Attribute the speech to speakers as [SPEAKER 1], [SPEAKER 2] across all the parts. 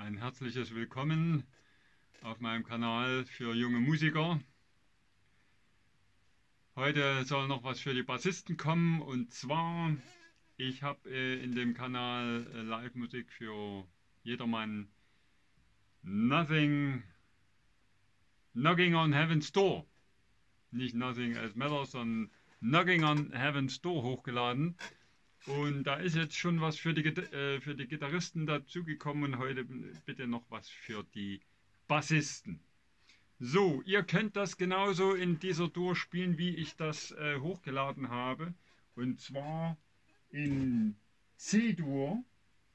[SPEAKER 1] Ein herzliches Willkommen auf meinem Kanal für junge Musiker. Heute soll noch was für die Bassisten kommen, und zwar, ich habe in dem Kanal Live-Musik für jedermann Knocking on Heaven's Door, nicht Nothing Else Matters, sondern Knocking on Heaven's Door hochgeladen. Und da ist jetzt schon was für die Gitarristen dazugekommen und heute bitte noch was für die Bassisten. So, ihr könnt das genauso in dieser Dur spielen, wie ich das hochgeladen habe. Und zwar in C-Dur.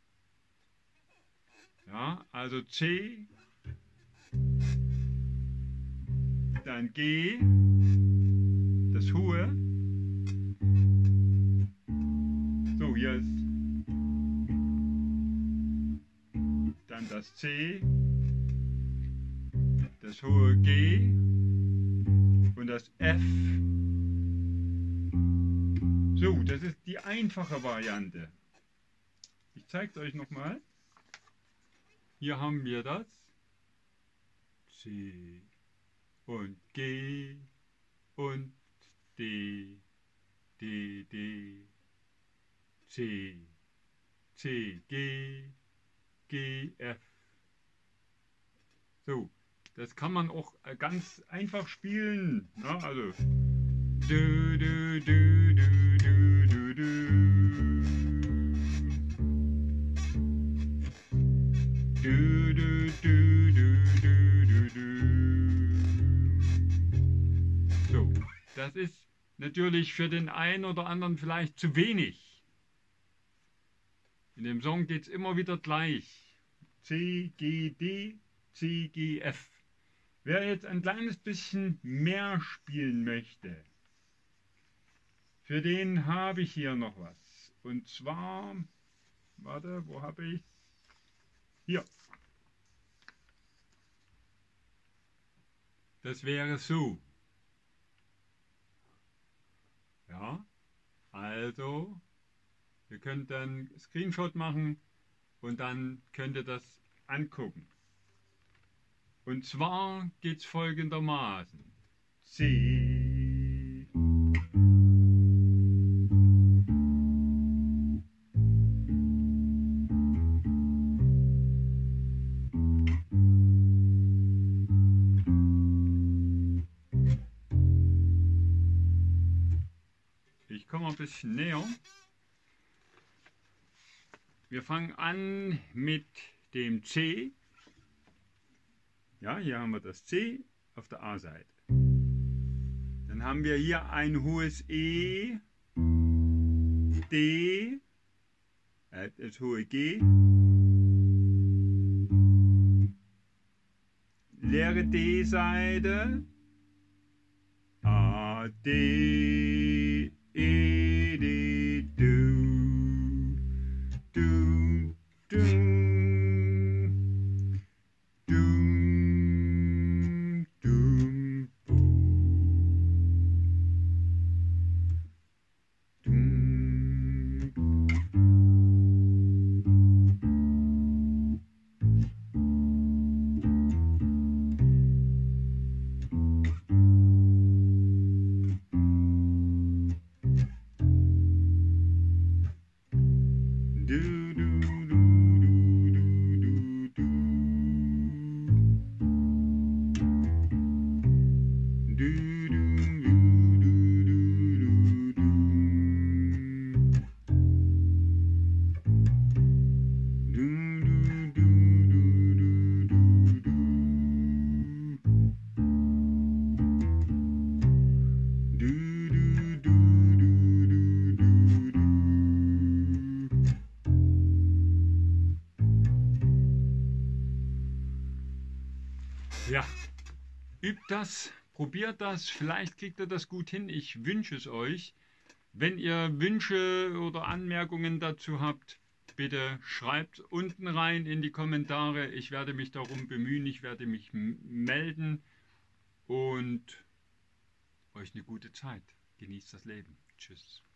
[SPEAKER 1] Ja, also C, dann G, das hohe. So, hier ist dann das C, das hohe G und das F. So, das ist die einfache Variante. Ich zeige es euch nochmal. Hier haben wir das C und G und D, D, D. C, C, G, G, F. So, das kann man auch ganz einfach spielen. Ja, also du, du, du, du, du, du, du. Du, du, du, du, du, du, du. So, das ist natürlich für den einen oder anderen vielleicht zu wenig. In dem Song geht es immer wieder gleich. C, G, D, C, G, F. Wer jetzt ein kleines bisschen mehr spielen möchte, für den habe ich hier noch was. Und zwar, warte, wo habe ich? Hier. Das wäre so. Ja, also, ihr könnt dann Screenshot machen und dann könnt ihr das angucken. Und zwar geht es folgendermaßen. C. Ich komme ein bisschen näher. Wir fangen an mit dem C. Ja, hier haben wir das C auf der A-Seite. Dann haben wir hier ein hohes E, D, das hohe G, leere D-Seite, A, D, E, D, du, du, du. Ja, übt das, probiert das, vielleicht kriegt ihr das gut hin. Ich wünsche es euch. Wenn ihr Wünsche oder Anmerkungen dazu habt, bitte schreibt unten rein in die Kommentare. Ich werde mich darum bemühen, ich werde mich melden und euch eine gute Zeit. Genießt das Leben. Tschüss.